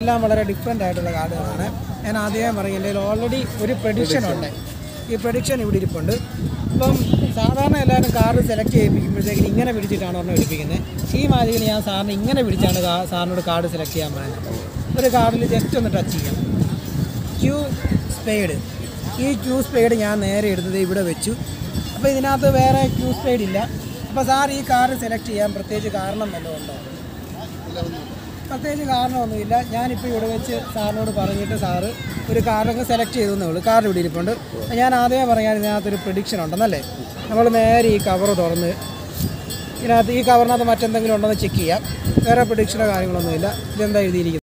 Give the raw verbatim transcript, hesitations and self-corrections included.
ഇതെല്ലാം വളരെ ഡിഫറെൻ്റ് ആയിട്ടുള്ള കാർഡുകളാണ്. ഞാൻ ആദ്യമേ പറയും, എൻ്റെ ഓൾറെഡി ഒരു പ്രഡിക്ഷൻ ഉണ്ട്. ഈ പ്രഡിക്ഷൻ ഇവിടെ ഇരിപ്പുണ്ട്. ഇപ്പം സാധാരണ എല്ലാവരും കാർഡ് സെലക്ട് ചെയ്യിപ്പിക്കുമ്പോഴത്തേക്കിന് ഇങ്ങനെ പിടിച്ചിട്ടാണ് ഒരെണ്ണം എടുപ്പിക്കുന്നത്. ഈ മാജിക്കിന് ഞാൻ സാറിന് ഇങ്ങനെ പിടിച്ചാണ് സാറിനോട് കാർഡ് സെലക്ട് ചെയ്യാൻ പറയുന്നത്. ഒരു കാർഡിൽ ജസ്റ്റ് ഒന്ന് ടച്ച് ചെയ്യാം. Q spade. ഈ ക്യൂ സ്പെയ്ഡ് ഞാൻ നേരെ എടുത്തത് ഇവിടെ വെച്ചു. അപ്പോൾ ഇതിനകത്ത് വേറെ ക്യൂ സ്പെയ്ഡ് ഇല്ല. അപ്പോൾ സാർ ഈ കാർഡ് സെലക്ട് ചെയ്യാൻ പ്രത്യേകിച്ച് കാരണം വല്ലതും ഉണ്ടോ? പ്രത്യേകിച്ച് കാരണമൊന്നുമില്ല. ഞാനിപ്പോൾ ഇവിടെ വെച്ച് സാറിനോട് പറഞ്ഞിട്ട് സാറ് ഒരു കാർഡൊക്കെ സെലക്ട് ചെയ്തെന്നേ ഉള്ളൂ. കാർഡ് ഇവിടെ ഇരിപ്പുണ്ട്. ഞാൻ ആദ്യമേ പറയാൻ ഇതിനകത്തൊരു പ്രഡിക്ഷൻ ഉണ്ടെന്നല്ലേ. നമ്മൾ നേരെ ഈ കവർ തുറന്ന് ഇതിനകത്ത് ഈ കവറിനകത്ത് മറ്റെന്തെങ്കിലും ഉണ്ടോ എന്ന് ചെക്ക് ചെയ്യാം. വേറെ പ്രഡിക്ഷനോ കാര്യങ്ങളൊന്നുമില്ല. ഇതെന്താ എഴുതിയിരിക്കുന്നത്?